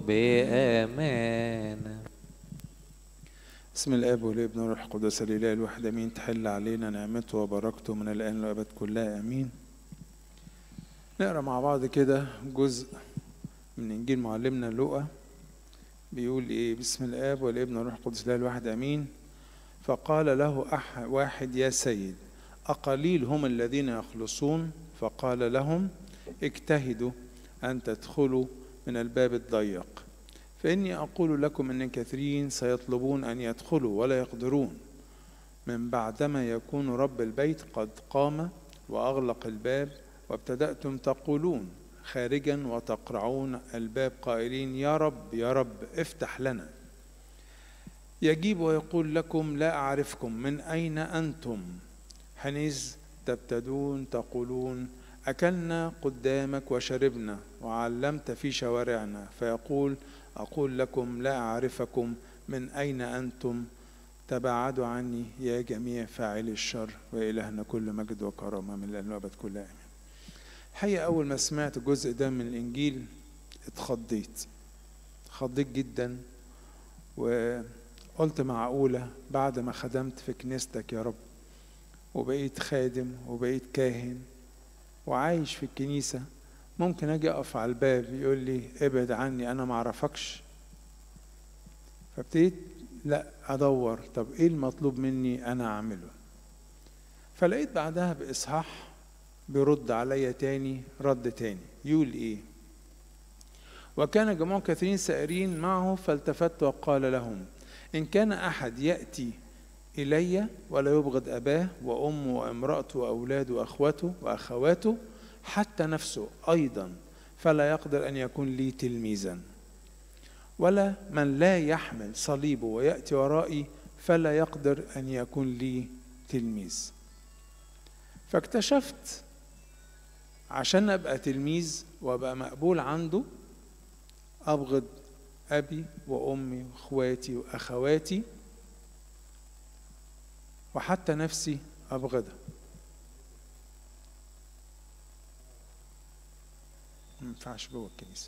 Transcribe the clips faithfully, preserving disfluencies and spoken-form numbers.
بأمانة. بسم الاب والابن والروح القدس الاله الواحد امين. تحل علينا نعمته وبركته من الان والابد كلها امين. نقرا مع بعض كده جزء من انجيل معلمنا لوقا. بيقول ايه؟ بسم الاب والابن والروح القدس الاله الواحد امين. فقال له أح واحد: يا سيد، أقليل هم الذين يخلصون؟ فقال لهم: اجتهدوا أن تدخلوا من الباب الضيق، فإني أقول لكم أن كثيرين سيطلبون أن يدخلوا ولا يقدرون، من بعدما يكون رب البيت قد قام وأغلق الباب، وابتدأتم تقولون خارجا وتقرعون الباب قائلين: يا رب يا رب افتح لنا. يجيب ويقول لكم: لا أعرفكم، من أين أنتم؟ حينئذ تبتدون تقولون: أكلنا قدامك وشربنا وعلمت في شوارعنا. فيقول: أقول لكم لا أعرفكم، من أين أنتم؟ تباعدوا عني يا جميع فاعلي الشر، وإلهنا كل مجد وكرامة من الآن والأبد كلها آمين. الحقيقة أول ما سمعت الجزء ده من الإنجيل اتخضيت اتخضيت جدا، وقلت معقولة بعد ما خدمت في كنيستك يا رب وبقيت خادم وبقيت كاهن وعايش في الكنيسة، ممكن أجي أقف على الباب يقول لي ابعد عني أنا معرفكش؟ فابتديت لا أدور، طب إيه المطلوب مني أنا أعمله؟ فلقيت بعدها بإصحاح بيرد عليا تاني رد تاني. يقول إيه؟ وكان جموع كثيرين سائرين معه، فالتفت وقال لهم: إن كان أحد يأتي إلي ولا يبغض أباه وأمه وامرأته وأولاده وأخوته وأخواته حتى نفسه أيضا، فلا يقدر أن يكون لي تلميذا. ولا من لا يحمل صليبه ويأتي ورائي فلا يقدر أن يكون لي تلميذ. فاكتشفت عشان أبقى تلميذ وأبقى مقبول عنده أبغض أبي وأمي وأخواتي وأخواتي وحتى نفسي أبغضها. ما ينفعش جوه الكنيسة.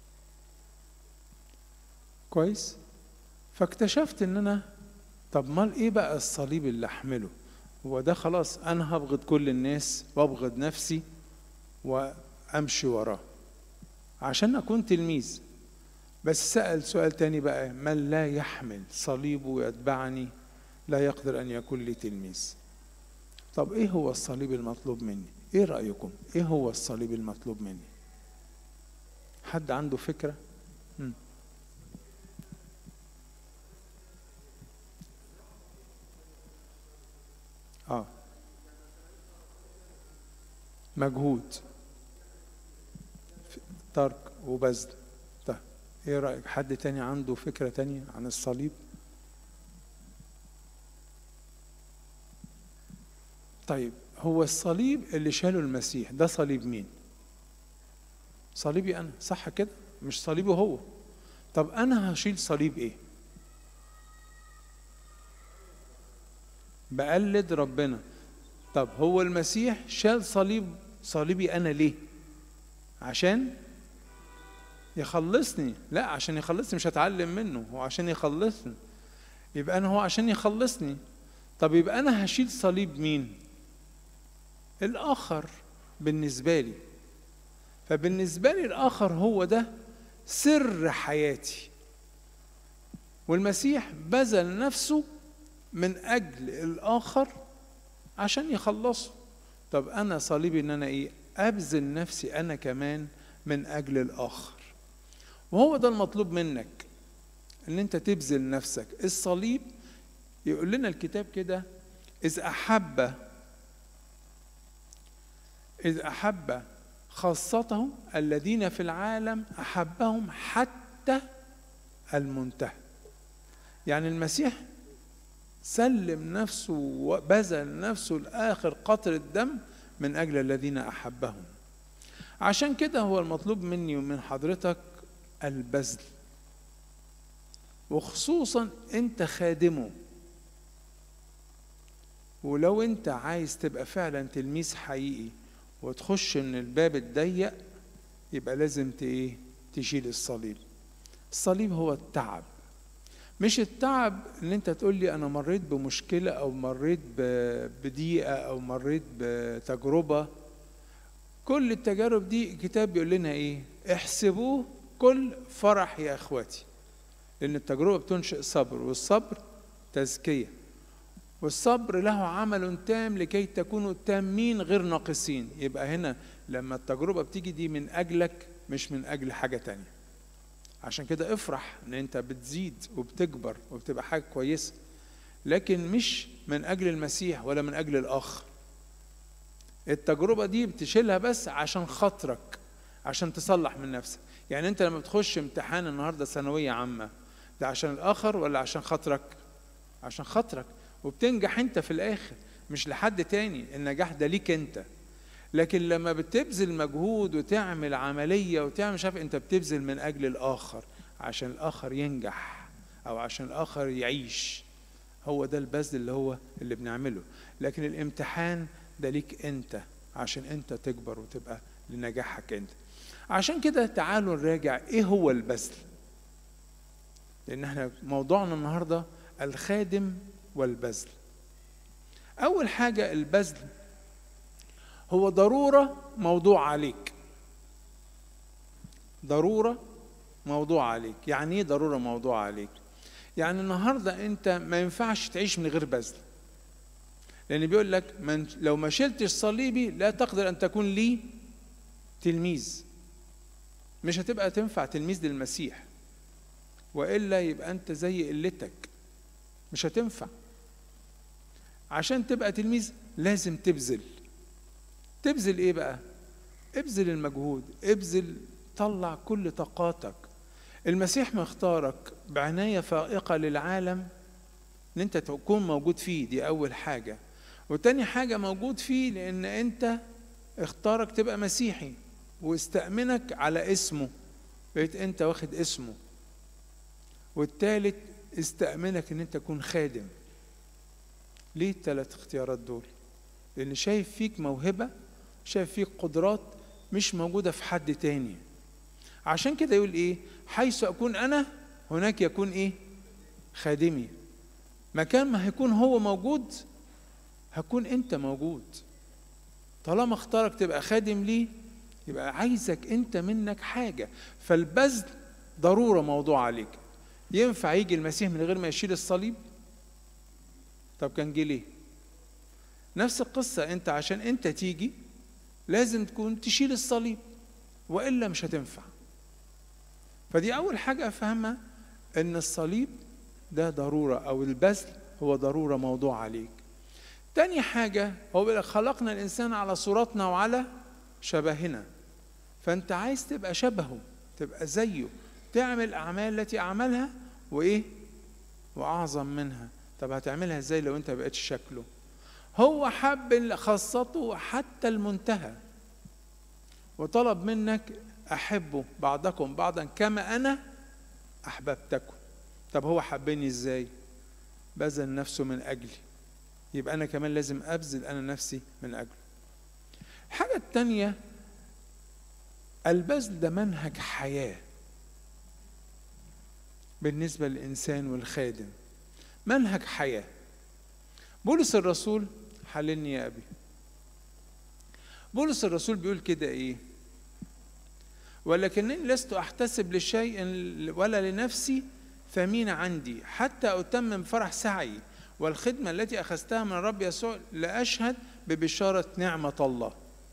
كويس؟ فاكتشفت ان انا طب مال ايه بقى الصليب اللي احمله؟ هو ده خلاص انا هبغض كل الناس وابغض نفسي وامشي وراه عشان اكون تلميذ. بس سأل سؤال تاني بقى: من لا يحمل صليبه ويتبعني لا يقدر ان يكون لي تلميذ. طب ايه هو الصليب المطلوب مني؟ ايه رأيكم؟ ايه هو الصليب المطلوب مني؟ حد عنده فكرة؟ م. اه مجهود، ترك وبذل. طيب ايه رأيك؟ حد تاني عنده فكرة تانية عن الصليب؟ طيب هو الصليب اللي شاله المسيح ده صليب مين؟ صليبي انا، صح كده؟ مش صليبه هو. طب انا هشيل صليب ايه؟ بقلد ربنا. طب هو المسيح شال صليب صليبي انا ليه؟ عشان يخلصني. لا، عشان يخلصني مش هتعلم منه، هو عشان يخلصني. يبقى انا هو عشان يخلصني. طب يبقى انا هشيل صليب مين؟ الاخر بالنسبه لي. فبالنسبه لي الاخر هو ده سر حياتي، والمسيح بذل نفسه من اجل الاخر عشان يخلصه. طب انا صليبي ان انا ايه؟ ابذل نفسي انا كمان من اجل الاخر. وهو ده المطلوب منك، ان انت تبذل نفسك. الصليب يقول لنا الكتاب كده: اذ احب اذ احب خاصته الذين في العالم احبهم حتى المنتهى. يعني المسيح سلم نفسه وبذل نفسه لآخر قطرة دم من أجل الذين أحبهم. عشان كده هو المطلوب مني ومن حضرتك البذل، وخصوصا أنت خادمه. ولو أنت عايز تبقى فعلا تلميذ حقيقي وتخش من الباب الضيق، يبقى لازم تشيل الصليب. الصليب هو التعب، مش التعب ان انت تقول لي انا مريت بمشكلة او مريت بضيقة او مريت بتجربة. كل التجارب دي الكتاب بيقول لنا ايه؟ احسبوه كل فرح يا اخواتي، لان التجربة بتنشئ صبر، والصبر تزكية، والصبر له عمل تام لكي تكونوا تامين غير ناقصين. يبقى هنا لما التجربة بتيجي دي من اجلك مش من اجل حاجة تانية. عشان كده افرح ان انت بتزيد وبتكبر وبتبقى حاجة كويسة، لكن مش من اجل المسيح ولا من اجل الاخر. التجربة دي بتشيلها بس عشان خاطرك، عشان تصلح من نفسك. يعني انت لما بتخش امتحان النهاردة ثانوية عامة، ده عشان الاخر ولا عشان خاطرك؟ عشان خاطرك، وبتنجح انت في الاخر، مش لحد تاني. النجاح ده ليك انت. لكن لما بتبذل مجهود وتعمل عملية وتعمل مش عارف، انت بتبذل من اجل الاخر، عشان الاخر ينجح او عشان الاخر يعيش. هو ده البذل اللي هو اللي بنعمله. لكن الامتحان ده ليك انت، عشان انت تكبر وتبقى لنجاحك انت. عشان كده تعالوا نراجع ايه هو البذل، لان احنا موضوعنا النهاردة الخادم والبذل. اول حاجة البذل هو ضرورة موضوع عليك. ضرورة موضوع عليك. يعني ايه ضرورة موضوع عليك؟ يعني النهاردة انت ما ينفعش تعيش من غير بذل، لان بيقول لك من لو ما شلتش صليبي لا تقدر ان تكون لي تلميذ. مش هتبقى تنفع تلميذ للمسيح، وإلا يبقى انت زي قلتك، مش هتنفع. عشان تبقى تلميذ لازم تبذل. تبذل ايه بقى؟ ابذل المجهود، ابذل، طلع كل طاقاتك. المسيح مختارك بعناية فائقة للعالم ان انت تكون موجود فيه، دي اول حاجة. وتاني حاجة موجود فيه لان انت اختارك تبقى مسيحي، واستأمنك على اسمه، بقيت انت واخد اسمه. والتالت استأمنك ان انت تكون خادم. ليه الثلاث اختيارات دول؟ لان شايف فيك موهبة، شايف فيك قدرات مش موجودة في حد تاني. عشان كده يقول ايه؟ حيث اكون انا هناك يكون ايه؟ خادمي. مكان ما هيكون هو موجود هكون انت موجود. طالما اختارك تبقى خادم ليه، يبقى عايزك انت منك حاجة. فالبذل ضرورة موضوع عليك. ينفع يجي المسيح من غير ما يشيل الصليب؟ طب كان جه ليه؟ نفس القصة، انت عشان انت تيجي لازم تكون تشيل الصليب، وإلا مش هتنفع. فدي أول حاجة أفهمها، إن الصليب ده ضرورة، أو البذل هو ضرورة موضوع عليك. تاني حاجة هو بيقول خلقنا الإنسان على صورتنا وعلى شبهنا. فأنت عايز تبقى شبهه، تبقى زيه، تعمل أعمال التي أعملها وإيه؟ وأعظم منها. طب هتعملها إزاي لو أنت بقيتش شكله؟ هو حب خاصته حتى المنتهى، وطلب منك أحبوا بعضكم بعضا كما أنا أحببتكم. طب هو حبني إزاي؟ بذل نفسه من أجلي، يبقى أنا كمان لازم أبذل أنا نفسي من أجله. الحاجة التانية، البذل ده منهج حياة بالنسبة للإنسان والخادم، منهج حياة. بولس الرسول، حللني يا أبي، بولس الرسول بيقول كده إيه؟ ولكنني لست أحتسب لشيء ولا لنفسي ثمين عندي، حتى أتمم فرح سعي والخدمة التي أخذتها من الرب يسوع لأشهد ببشارة نعمة الله.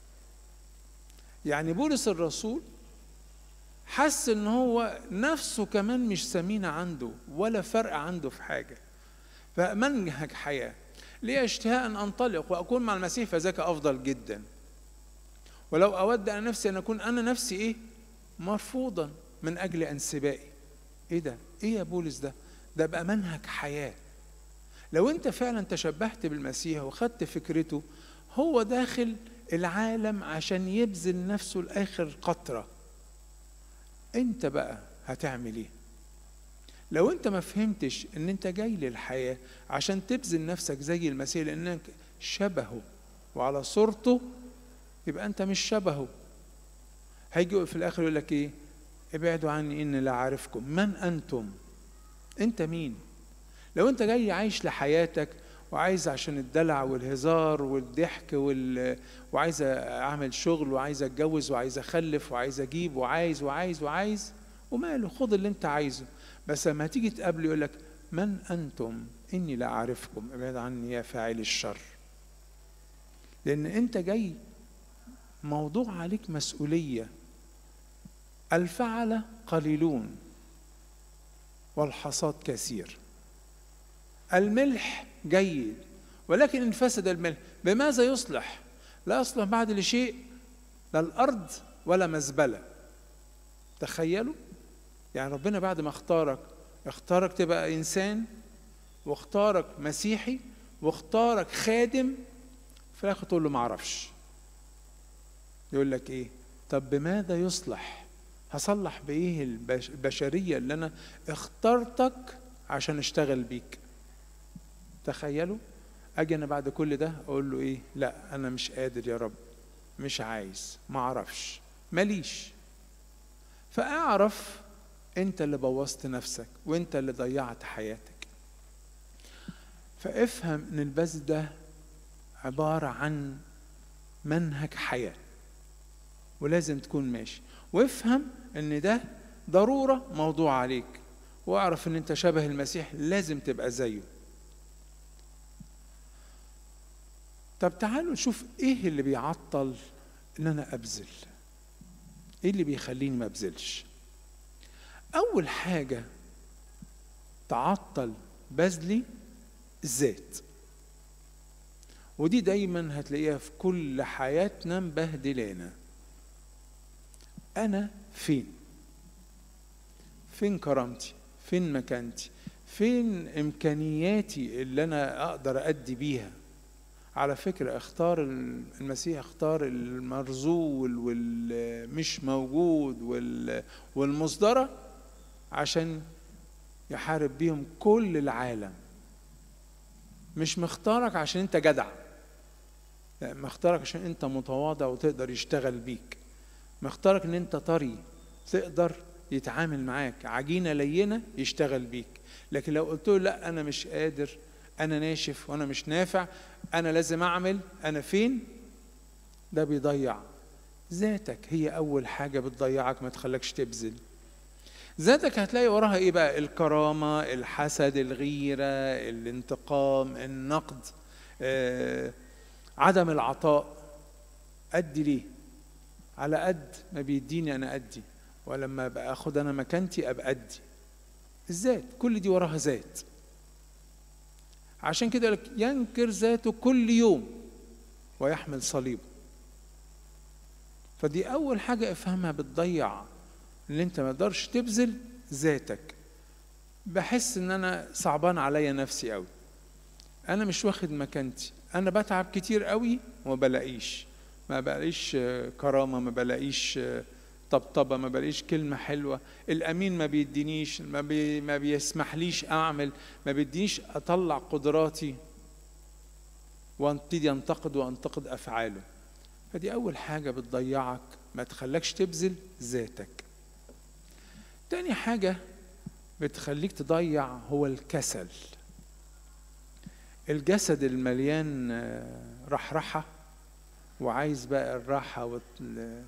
يعني بولس الرسول حس إن هو نفسه كمان مش ثمينة عنده ولا فرق عنده في حاجة. فمنهج حياة. لي اشتهاء أن أنطلق وأكون مع المسيح فذاك أفضل جدا، ولو أود أن نفسي أن أكون أنا نفسي إيه؟ مرفوضا من أجل انسبائي. إيه ده؟ إيه يا بولس ده؟ ده بقى منهج حياة. لو أنت فعلا تشبهت بالمسيح وخدت فكرته، هو داخل العالم عشان يبذل نفسه لآخر قطرة. أنت بقى هتعمل إيه؟ لو أنت ما فهمتش أن أنت جاي للحياة عشان تبذل نفسك زي المسيح لأنك شبهه وعلى صورته، يبقى أنت مش شبهه. هيجي في الآخر يقول لك إيه؟ ابعدوا عني إني لا أعرفكم. من أنتم؟ أنت مين؟ لو أنت جاي عايش لحياتك وعايز عشان الدلع والهزار والضحك وال... وعايز أعمل شغل وعايز أتجوز وعايز أخلف وعايز أجيب وعايز وعايز وعايز وماله، خد اللي أنت عايزه. بس لما تيجي تقابله يقول لك من أنتم إني لا أعرفكم، ابعد عني يا فاعل الشر. لأن أنت جاي موضوع عليك مسؤولية. الفعل قليلون والحصاد كثير. الملح جيد ولكن إن فسد الملح بماذا يصلح؟ لا يصلح بعد لشيء، لا الأرض ولا مزبلة. تخيلوا يعني ربنا بعد ما اختارك اختارك تبقى إنسان، واختارك مسيحي، واختارك خادم، في الآخر تقول له ما اعرفش. يقول لك إيه؟ طب بماذا يصلح؟ هصلح بإيه البشرية اللي أنا اخترتك عشان اشتغل بيك؟ تخيلوا. أجي أنا بعد كل ده أقول له إيه؟ لا أنا مش قادر يا رب، مش عايز، ما أعرفش، ماليش. فأعرف أنت اللي بوظت نفسك وأنت اللي ضيعت حياتك. فافهم أن البذل ده عبارة عن منهج حياة ولازم تكون ماشي. وافهم أن ده ضرورة موضوع عليك، واعرف أن أنت شبه المسيح لازم تبقى زيه. طب تعالوا نشوف إيه اللي بيعطل إن أنا أبذل، إيه اللي بيخليني ما أبذلش. أول حاجة تعطل بذلي الذات، ودي دايما هتلاقيها في كل حياتنا مبهدلانا. أنا فين؟ فين كرامتي؟ فين مكانتي؟ فين إمكانياتي اللي أنا أقدر أدي بيها؟ على فكرة اختار المسيح اختار المرذول والمش موجود والمصدرة عشان يحارب بيهم كل العالم. مش مختارك عشان انت جدع، لا، مختارك عشان انت متواضع وتقدر يشتغل بيك. مختارك ان انت طري تقدر يتعامل معاك، عجينة لينة يشتغل بيك. لكن لو قلت له لا انا مش قادر، انا ناشف وانا مش نافع، انا لازم اعمل، انا فين، ده بيضيع ذاتك. هي اول حاجة بتضيعك، ما تخليكش تبذل. ذاتك هتلاقي وراها ايه بقى؟ الكرامة، الحسد، الغيرة، الانتقام، النقد، آه، عدم العطاء. ادي ليه؟ على قد ما بيديني انا ادي، ولما ابقى اخد انا مكانتي ابقى ادي. الذات كل دي وراها ذات. عشان كده لك ينكر ذاته كل يوم ويحمل صليبه. فدي اول حاجة افهمها بتضيع اللي انت ما تقدرش تبذل ذاتك. بحس ان انا صعبان عليا نفسي قوي، انا مش واخد مكانتي، انا بتعب كتير قوي وما بلاقيش، ما بلاقيش كرامة، ما بلاقيش طبطبة، ما بلاقيش كلمة حلوة، الامين ما بيدينيش، ما, بي ما بيسمحليش اعمل، ما بيدينيش اطلع قدراتي، وابتدي انتقد وانتقد افعاله. فدي اول حاجة بتضيعك، ما تخليكش تبذل ذاتك. تاني حاجة بتخليك تضيع هو الكسل. الجسد المليان رحرحة وعايز بقى الراحة وال...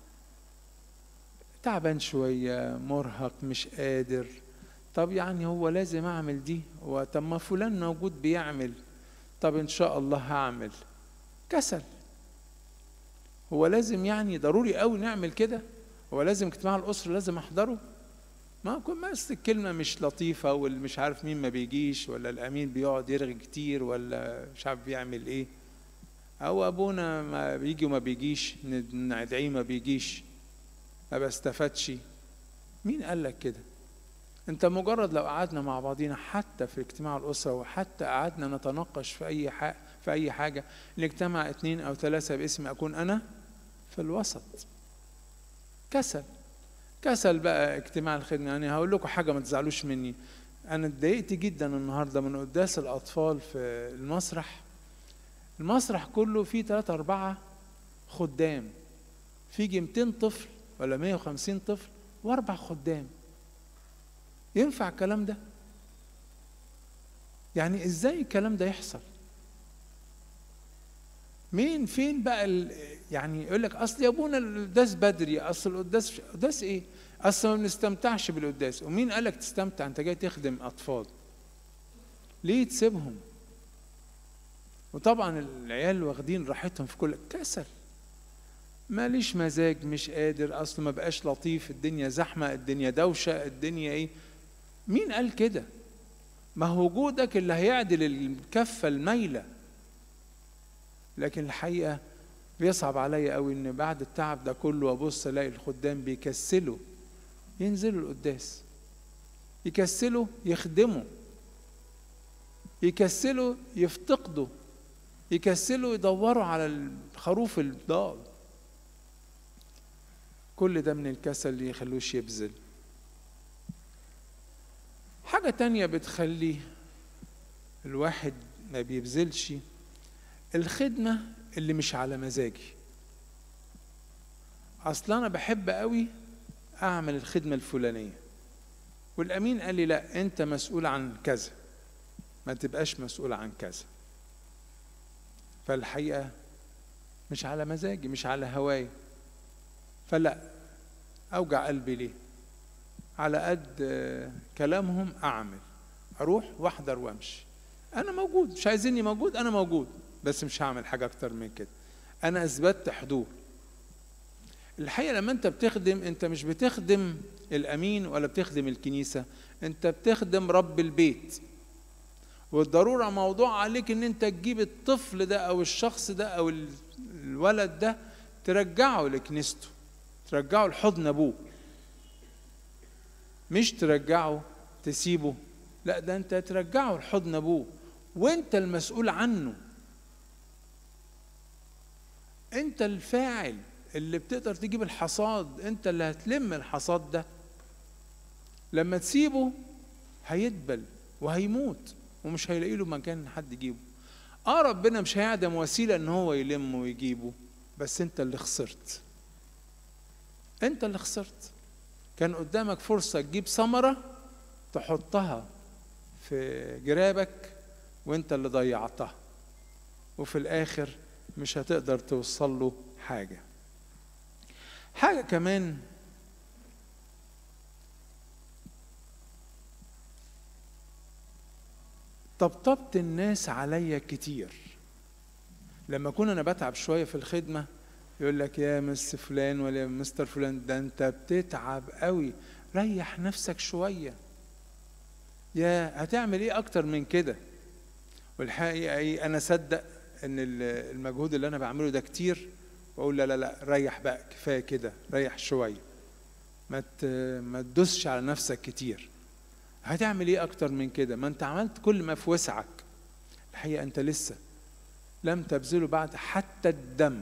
تعبان شوية، مرهق، مش قادر. طب يعني هو لازم أعمل دي، وطب ما فلان موجود بيعمل، طب إن شاء الله هعمل. كسل. هو لازم يعني ضروري قوي نعمل كده؟ هو لازم اجتماع الأسرة لازم أحضره؟ ما كل ما الكلمة مش لطيفة، والمش عارف مين ما بيجيش، ولا الأمين بيقعد يرغي كتير، ولا مش عارف بيعمل إيه، أو أبونا ما بيجي وما بيجيش، ندعيه ما بيجيش، ما بستفادش. مين قال لك كده؟ أنت مجرد لو قعدنا مع بعضينا حتى في اجتماع الأسرة، وحتى قعدنا نتناقش في أي حاجة في أي حاجة، نجتمع اتنين أو ثلاثة باسم أكون أنا في الوسط. كسل. كسل بقى اجتماع الخدمة. يعني هقول لكم حاجة ما تزعلوش مني، أنا اتضايقت جدا النهاردة من قداس الأطفال في المسرح. المسرح كله فيه ثلاثة أربعة خدام، فيه مئتين طفل ولا مئة وخمسين طفل، واربع خدام. ينفع الكلام ده؟ يعني ازاي الكلام ده يحصل؟ مين فين بقى ال... يعني يقول لك اصل يا ابونا القداس بدري، اصل القداس قداس ايه؟ اصل ما بنستمتعش بالقداس. ومين قال لك تستمتع؟ انت جاي تخدم اطفال، ليه تسيبهم؟ وطبعا العيال واخدين راحتهم في كل كسل، ماليش مزاج، مش قادر، اصل ما بقاش لطيف، الدنيا زحمه، الدنيا دوشه، الدنيا ايه. مين قال كده؟ ما هو وجودك اللي هيعدل الكفه المايله. لكن الحقيقه بيصعب عليا قوي ان بعد التعب ده كله ابص الاقي الخدام بيكسلوا ينزلوا القداس، يكسلوا يخدموا، يكسلوا يفتقدوا، يكسلوا يدوروا على الخروف الضال. كل ده من الكسل اللي يخلوش يبذل. حاجة تانية بتخلي الواحد ما بيبذلش، الخدمة اللي مش على مزاجي. أصلا أنا بحب قوي أعمل الخدمة الفلانية، والأمين قال لي لا أنت مسؤول عن كذا، ما تبقاش مسؤول عن كذا. فالحقيقة مش على مزاجي، مش على هواي، فلا أوجع قلبي ليه؟ على قد كلامهم أعمل، أروح وأحضر وأمشي. أنا موجود، مش عايزيني موجود، أنا موجود، بس مش هعمل حاجة أكتر من كده. أنا أثبتت حضور. الحقيقة لما أنت بتخدم، أنت مش بتخدم الأمين ولا بتخدم الكنيسة، أنت بتخدم رب البيت. والضرورة موضوع عليك أن أنت تجيب الطفل ده أو الشخص ده أو الولد ده ترجعه لكنيسته، ترجعه لحضن أبوه، مش ترجعه تسيبه، لا ده أنت ترجعه لحضن أبوه، وأنت المسؤول عنه، أنت الفاعل اللي بتقدر تجيب الحصاد، أنت اللي هتلم الحصاد ده. لما تسيبه هيدبل وهيموت ومش هيلاقي له مكان حد يجيبه. اه ربنا مش هيعدم وسيله ان هو يلمه ويجيبه، بس انت اللي خسرت، انت اللي خسرت. كان قدامك فرصه تجيب ثمره تحطها في جرابك وانت اللي ضيعتها، وفي الاخر مش هتقدر توصل له حاجه. حاجه كمان، طبطبت الناس عليا كتير. لما كنا انا بتعب شويه في الخدمه يقول لك يا مس فلان ولا يا مستر فلان ده انت بتتعب قوي، ريح نفسك شويه، يا هتعمل ايه اكتر من كده؟ والحقيقه ايه، انا صدق ان المجهود اللي انا بعمله ده كتير، واقول لا لا لا ريح بقى، كفايه كده، ريح شويه، ما ما تدوسش على نفسك كتير. هتعمل ايه اكتر من كده؟ ما انت عملت كل ما في وسعك. الحقيقه انت لسه لم تبذله بعد حتى الدم،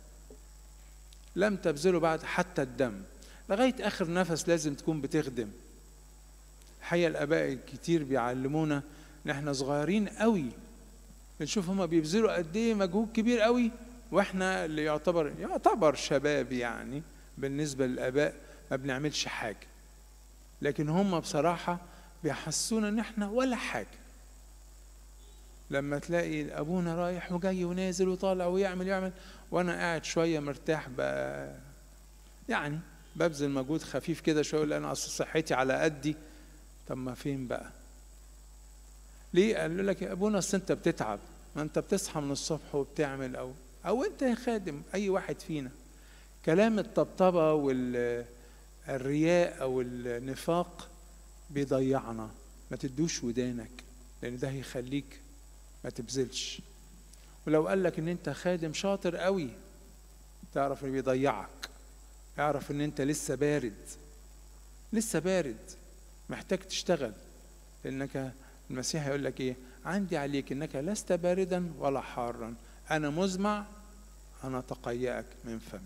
لم تبذله بعد حتى الدم، لغايه اخر نفس لازم تكون بتخدم. الحقيقه الاباء الكتير بيعلمونا ان احنا صغيرين قوي بنشوف هما بيبذلوا قد ايه مجهود كبير قوي، واحنا اللي يعتبر يعتبر شباب يعني بالنسبه للاباء ما بنعملش حاجه، لكن هما بصراحه بيحسونا ان احنا ولا حاجه. لما تلاقي ابونا رايح وجاي ونازل وطالع ويعمل يعمل وانا قاعد شويه مرتاح بقى، يعني ببذل مجهود خفيف كده شويه، اقول انا اصل صحتي على قدي. طب ما فين بقى؟ ليه؟ قال لك يا ابونا اصل انت بتتعب، ما انت بتصحى من الصبح وبتعمل، او او انت يا خادم اي واحد فينا. كلام الطبطبه والرياء او النفاق بيضيعنا، ما تدوش ودانك، لان ده هيخليك ما تبذلش. ولو قال لك ان انت خادم شاطر قوي، تعرف انه بيضيعك، اعرف ان انت لسه بارد، لسه بارد، محتاج تشتغل. لانك المسيح يقول لك ايه؟ عندي عليك انك لست باردا ولا حارا، انا مزمع، انا تقيأك من فمي.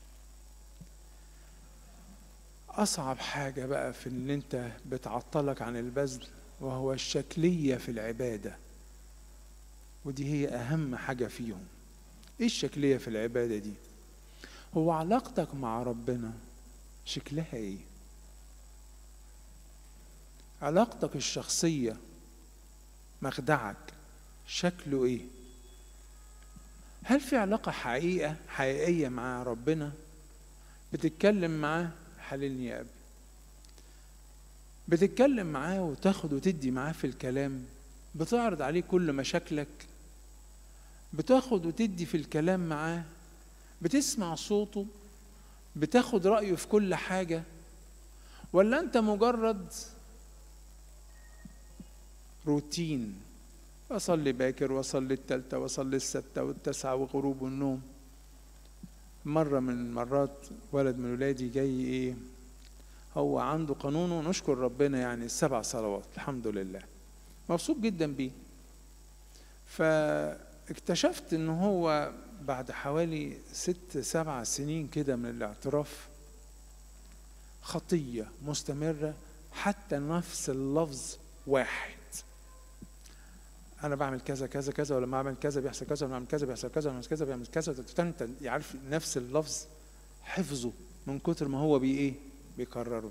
أصعب حاجة بقى في إن أنت بتعطلك عن البذل وهو الشكلية في العبادة، ودي هي أهم حاجة فيهم. إيه الشكلية في العبادة دي؟ هو علاقتك مع ربنا شكلها إيه؟ علاقتك الشخصية مخدعك شكله ايه؟ هل في علاقة حقيقة حقيقية مع ربنا؟ بتتكلم معاه حللني يا أبي، بتتكلم معاه وتاخد وتدي معاه في الكلام، بتعرض عليه كل مشاكلك، بتاخد وتدي في الكلام معاه، بتسمع صوته، بتاخد رأيه في كل حاجة، ولا أنت مجرد روتين؟ أصلي باكر وأصلي التالتة وأصلي الستة والتسعة وغروب والنوم. مرة من المرات ولد من ولادي جاي إيه، هو عنده قانونه نشكر ربنا يعني السبع صلوات الحمد لله، مبسوط جدا بيه. فاكتشفت إن هو بعد حوالي ست سبع سنين كده من الاعتراف خطية مستمرة، حتى نفس اللفظ واحد، أنا بعمل كذا كذا كذا، ولا بعمل كذا بيحصل كذا، ولا بعمل كذا بيحصل كذا، ولا بعمل كذا بيعمل كذا، أنت يعرف نفس اللفظ حفظه من كتر ما هو بي إيه بيكرره.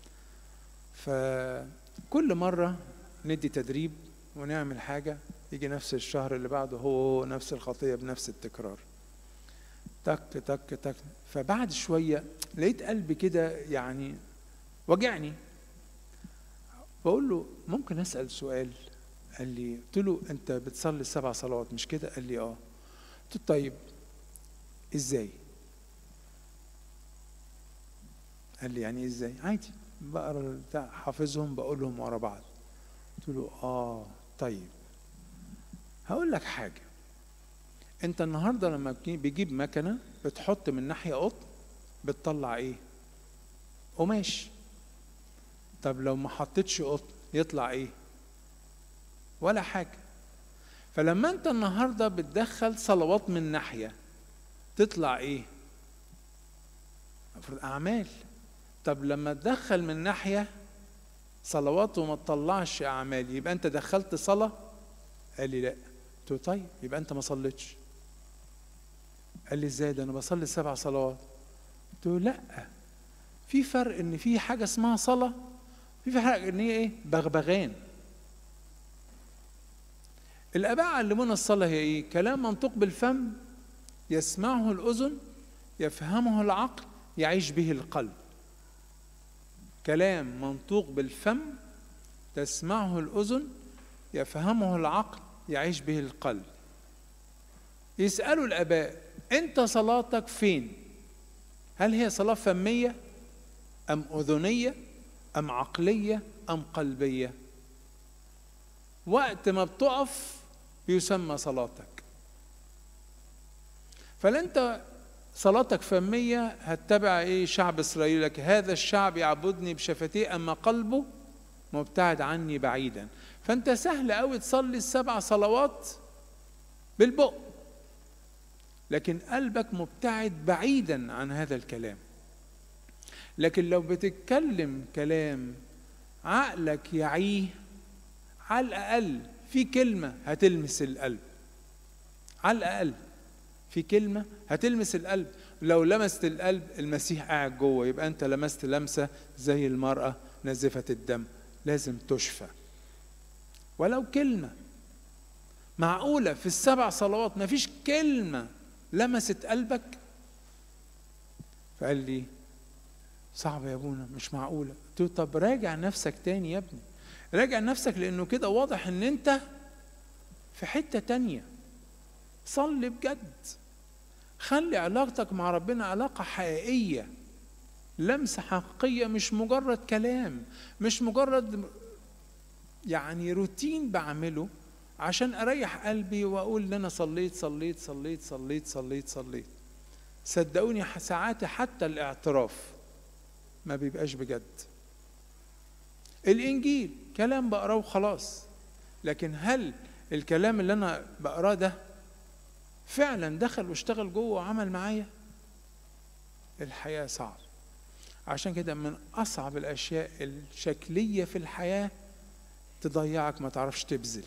فكل مرة ندي تدريب ونعمل حاجة، يجي نفس الشهر اللي بعده هو نفس الخطية بنفس التكرار، تك تك تك. فبعد شوية لقيت قلبي كده يعني وجعني، بقول له ممكن أسأل سؤال؟ قال لي. قلت له أنت بتصلي السبع صلوات مش كده؟ قال لي آه. قلت له طيب إزاي؟ قال لي يعني إزاي؟ عادي بقرا بتاع حافظهم بقولهم ورا بعض. قلت له آه طيب هقول لك حاجة، أنت النهاردة لما بيجيب مكنة بتحط من ناحية قطن بتطلع إيه؟ قماش. طب لو ما حطيتش قطن يطلع إيه؟ ولا حاجة. فلما أنت النهاردة بتدخل صلوات من ناحية تطلع إيه؟ المفروض أعمال. طب لما تدخل من ناحية صلوات وما تطلعش أعمال يبقى أنت دخلت صلاة؟ قال لي لا. قلت له طيب يبقى أنت ما صليتش. قال لي إزاي؟ ده أنا بصلي سبع صلوات. قلت له لا، في فرق إن في حاجة اسمها صلاة، في فرق إن هي إيه؟ بغبغان. الآباء علمونا الصلاة هي إيه؟ كلام منطوق بالفم يسمعه الأذن يفهمه العقل يعيش به القلب. كلام منطوق بالفم تسمعه الأذن يفهمه العقل يعيش به القلب. يسألوا الآباء أنت صلاتك فين؟ هل هي صلاة فمية أم أذنية أم عقلية أم قلبية؟ وقت ما بتقف بيسمى صلاتك. فلأنت صلاتك فمية هتتبع ايه؟ شعب اسرائيل، لك هذا الشعب يعبدني بشفتيه اما قلبه مبتعد عني بعيدا. فانت سهل قوي تصلي السبع صلوات بالبق، لكن قلبك مبتعد بعيدا عن هذا الكلام. لكن لو بتتكلم كلام عقلك يعيه، على الاقل في كلمة هتلمس القلب، على الاقل في كلمة هتلمس القلب. لو لمست القلب المسيح قاعد جوه، يبقى أنت لمست لمسة زي المرأة نزفة الدم، لازم تشفى. ولو كلمة. معقولة في السبع صلوات ما فيش كلمة لمست قلبك؟ فقال لي صعب يا ابونا، مش معقولة. قلت له طب راجع نفسك تاني يا ابني، راجع نفسك، لأنه كده واضح ان انت في حتة تانية. صلي بجد، خلي علاقتك مع ربنا علاقة حقيقية، لمسة حقيقية، مش مجرد كلام، مش مجرد يعني روتين بعمله عشان أريح قلبي وأقول إن أنا صليت صليت صليت صليت صليت صليت. صدقوني ساعات حتى الاعتراف ما بيبقاش بجد. الإنجيل كلام بقراه وخلاص، لكن هل الكلام اللي أنا بقراه ده فعلا دخل واشتغل جوه وعمل معايا؟ الحياة صعب. عشان كده من أصعب الأشياء الشكلية في الحياة تضيعك ما تعرفش تبذل.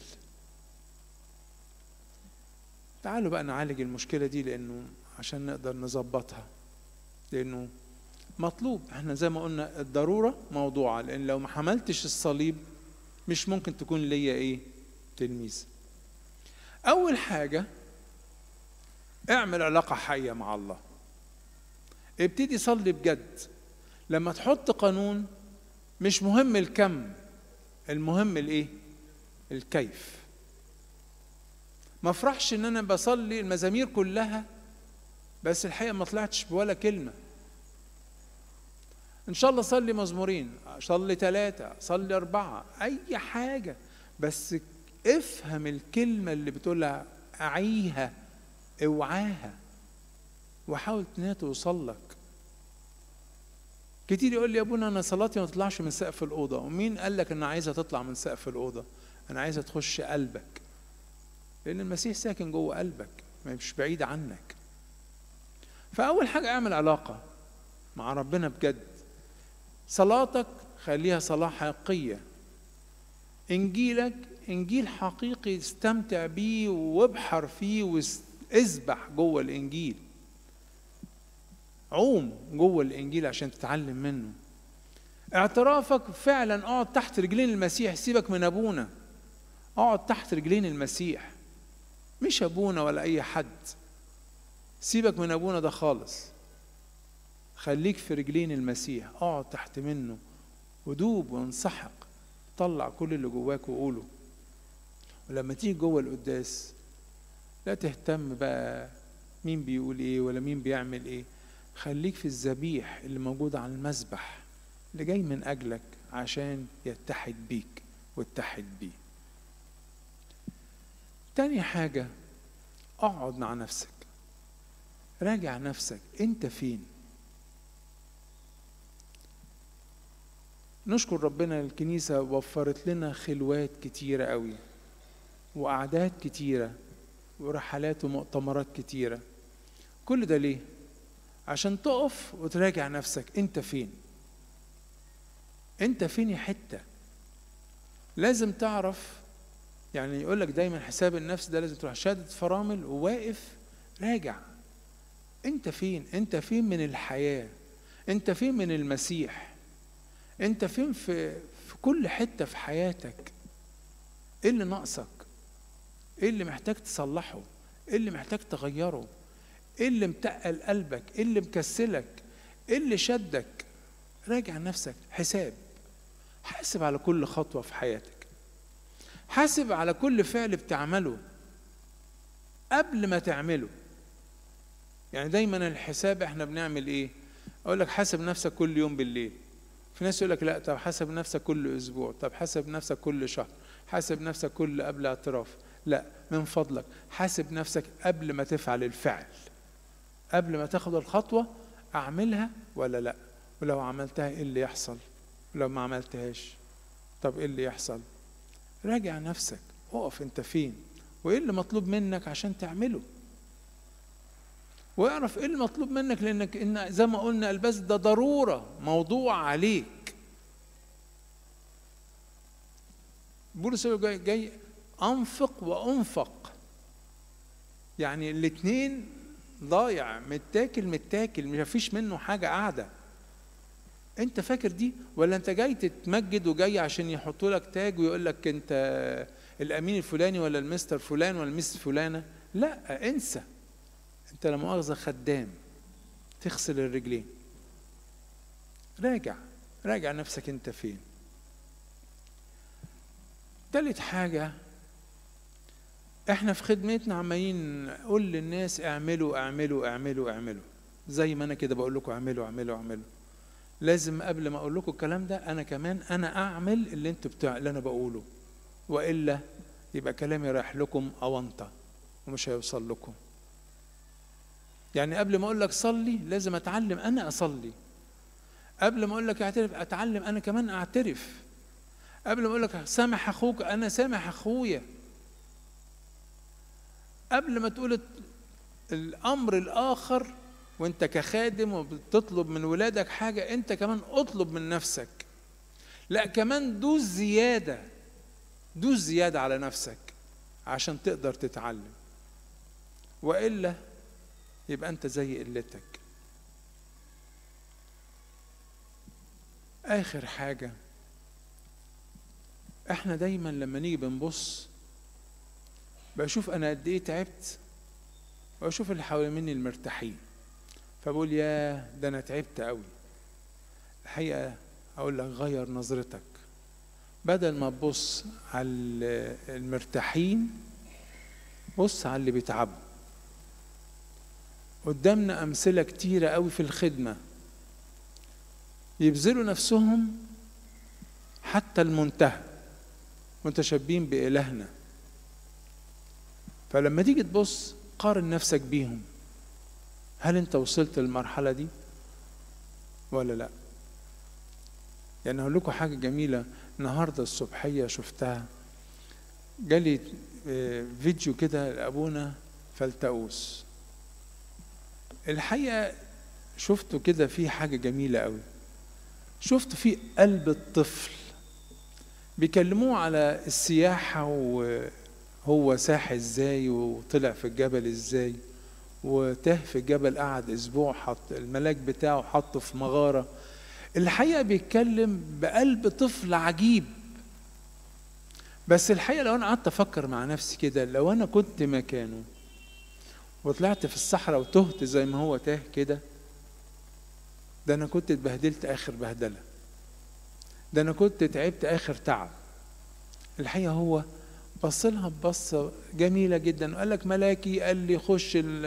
تعالوا بقى نعالج المشكلة دي، لأنه عشان نقدر نظبطها، لأنه مطلوب. احنا زي ما قلنا الضرورة موضوعة، لأن لو ما حملتش الصليب مش ممكن تكون ليا ايه تلميذ. اول حاجة اعمل علاقة حية مع الله، ابتدي صلي بجد. لما تحط قانون مش مهم الكم، المهم الايه الكيف. ما افرحش ان انا بصلي المزامير كلها بس الحقيقة ما طلعتش بولا كلمة. ان شاء الله صلي مزمورين، صلي ثلاثة، صلي أربعة، أي حاجة، بس افهم الكلمة اللي بتقولها، أعيها، اوعاها، وحاول انها توصل لك. كتير يقول لي يا ابونا أنا صلاتي ما تطلعش من سقف الأوضة. ومين قال لك أنا عايزة تطلع من سقف الأوضة؟ أنا عايزة تخش قلبك، لأن المسيح ساكن جوه قلبك، مش بعيد عنك. فأول حاجة اعمل علاقة مع ربنا بجد. صلاتك خليها صلاة حقيقية. إنجيلك إنجيل حقيقي، استمتع بيه وابحر فيه واسبح جوه الإنجيل، عوم جوه الإنجيل عشان تتعلم منه. اعترافك فعلا اقعد تحت رجلين المسيح، سيبك من أبونا، اقعد تحت رجلين المسيح، مش أبونا ولا أي حد. سيبك من أبونا ده خالص، خليك في رجلين المسيح، اقعد تحت منه ودوب وانسحق، طلع كل اللي جواك وقوله. ولما تيجي جوه القداس لا تهتم بقى مين بيقول ايه ولا مين بيعمل ايه، خليك في الذبيح اللي موجود على المذبح اللي جاي من أجلك عشان يتحد بيك واتحد بيه. تاني حاجة اقعد مع نفسك، راجع نفسك، انت فين؟ نشكر ربنا الكنيسة وفرت لنا خلوات كتيرة قوي وأعداد كتيرة ورحلات ومؤتمرات كتيرة. كل ده ليه؟ عشان تقف وتراجع نفسك، انت فين؟ انت فين يا حتة؟ لازم تعرف، يعني يقولك دايما حساب النفس ده لازم تروح شادد فرامل وواقف راجع. انت فين؟ انت فين من الحياة؟ انت فين من المسيح؟ انت فين في في كل حتة في حياتك؟ ايه اللي ناقصك؟ ايه اللي محتاج تصلحه؟ ايه اللي محتاج تغيره؟ ايه اللي متقل قلبك؟ ايه اللي مكسلك؟ ايه اللي شدك؟ راجع نفسك، حساب، حاسب على كل خطوة في حياتك، حاسب على كل فعل بتعمله قبل ما تعمله. يعني دايما الحساب احنا بنعمل ايه؟ اقول لك حاسب نفسك كل يوم بالليل. في ناس يقول لك لا، طب حاسب نفسك كل اسبوع، طب حاسب نفسك كل شهر، حاسب نفسك كل قبل اعتراف. لا، من فضلك حاسب نفسك قبل ما تفعل الفعل، قبل ما تاخد الخطوة، اعملها ولا لا، ولو عملتها ايه اللي يحصل، ولو ما عملتهاش طب ايه اللي يحصل. راجع نفسك، اقف انت فين وايه اللي مطلوب منك عشان تعمله، واعرف ايه المطلوب منك، لانك إن زي ما قلنا البس ده ضرورة موضوع عليك. بولس جاي, جاي انفق وانفق، يعني الاتنين ضايع، متاكل متاكل، مش فيش منه حاجة قاعدة. انت فاكر دي؟ ولا انت جاي تتمجد وجاي عشان يحطوا لك تاج ويقول لك انت الامين الفلاني ولا المستر فلان ولا المس فلانة؟ لا، انسى، انت لا مؤاخذة خدام تغسل الرجلين. راجع راجع نفسك انت فين. تالت حاجة، احنا في خدمتنا عمالين نقول للناس اعملوا اعملوا اعملوا اعملوا، زي ما انا كده بقول لكم اعملوا اعملوا اعملوا. لازم قبل ما اقول لكم الكلام ده انا كمان انا اعمل اللي انتوا بتاع اللي انا بقوله، والا يبقى كلامي رايح لكم اونطه ومش هيوصل لكم. يعني قبل ما اقول لك صلي لازم اتعلم انا اصلي، قبل ما اقول لك اعترف اتعلم انا كمان اعترف، قبل ما اقول لك سامح اخوك انا سامح اخويا، قبل ما تقول الامر الاخر وانت كخادم وبتطلب من ولادك حاجة انت كمان اطلب من نفسك. لا، كمان دوس زيادة، دوس زيادة على نفسك عشان تقدر تتعلم، وإلا يبقى انت زي قلتك. آخر حاجة احنا دايما لما نيجي بنبص بشوف انا قد ايه تعبت، واشوف اللي حوالين مني المرتاحين، فبقول يا ده انا تعبت قوي. الحقيقه اقول لك غير نظرتك، بدل ما تبص على المرتاحين بص على اللي بيتعبوا. قدامنا امثله كتيره قوي في الخدمه يبذلوا نفسهم حتى المنتهى متشبين بإلهنا. فلما تيجي تبص قارن نفسك بيهم، هل انت وصلت للمرحلة دي ولا لا؟ يعني هقول لكم حاجة جميلة النهاردة الصبحية شفتها، جالي فيديو كده لأبونا فلتأوس. الحقيقة شفته كده فيه حاجة جميلة قوي، شفت فيه قلب الطفل، بيكلموه على السياحة وهو ساح ازاي وطلع في الجبل ازاي وتاه في الجبل، قعد اسبوع حط الملاك بتاعه حطه في مغارة. الحقيقة بيتكلم بقلب طفل عجيب. بس الحقيقة لو انا قعدت افكر مع نفسي كده، لو انا كنت مكانه وطلعت في الصحراء وتهت زي ما هو تاه كده، ده انا كنت اتبهدلت اخر بهدلة، ده انا كنت تعبت اخر تعب. الحقيقة هو بصلها ببصة جميلة جدا وقال لك ملاكي قال لي خش ال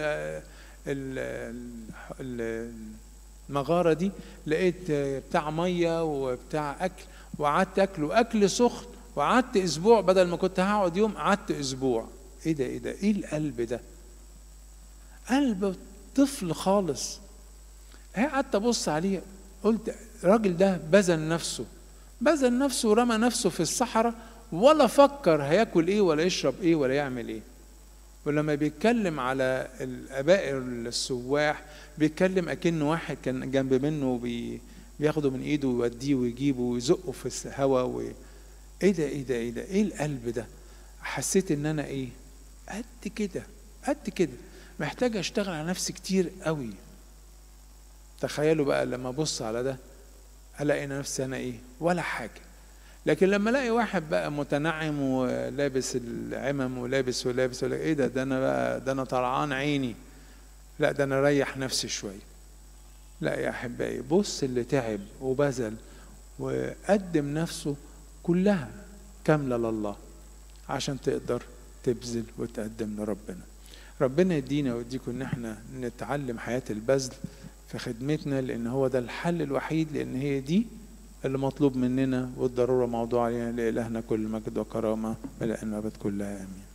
ال المغارة دي، لقيت بتاع مية وبتاع أكل، وقعدت أكل وأكل سخن، وقعدت أسبوع بدل ما كنت هقعد يوم قعدت أسبوع. إيه ده إيه ده إيه القلب ده؟ قلب طفل خالص. هي قعدت أبص عليه قلت الراجل ده بذل نفسه، بذل نفسه ورمى نفسه في الصحراء، ولا فكر هياكل ايه ولا يشرب ايه ولا يعمل ايه. ولما بيتكلم على الاباء السواح بيتكلم اكنه واحد كان جنب منه بي بياخده من ايده ويوديه ويجيبه ويزقه في الهواء و... ايه ده ايه ده ايه ده ايه القلب ده؟ حسيت ان انا ايه قد كده قد كده محتاج اشتغل على نفسي كتير قوي. تخيلوا بقى لما ابص على ده الاقي نفسي انا ايه ولا حاجه. لكن لما الاقي واحد بقى متنعم ولابس العمم ولابس ولابس ولا ايه ده ده انا بقى ده انا طلعان عيني، لا ده انا ريح نفسي شويه. لا يا احبائي، بص اللي تعب وبذل وقدم نفسه كلها كامله لله عشان تقدر تبذل وتقدم لربنا. ربنا يدينا ويديكم ان احنا نتعلم حياه البذل في خدمتنا، لان هو ده الحل الوحيد، لان هي دي اللي مطلوب مننا والضرورة موضوع علينا. لإلهنا كل مجد وكرامة ملء الأبد كلها آمين.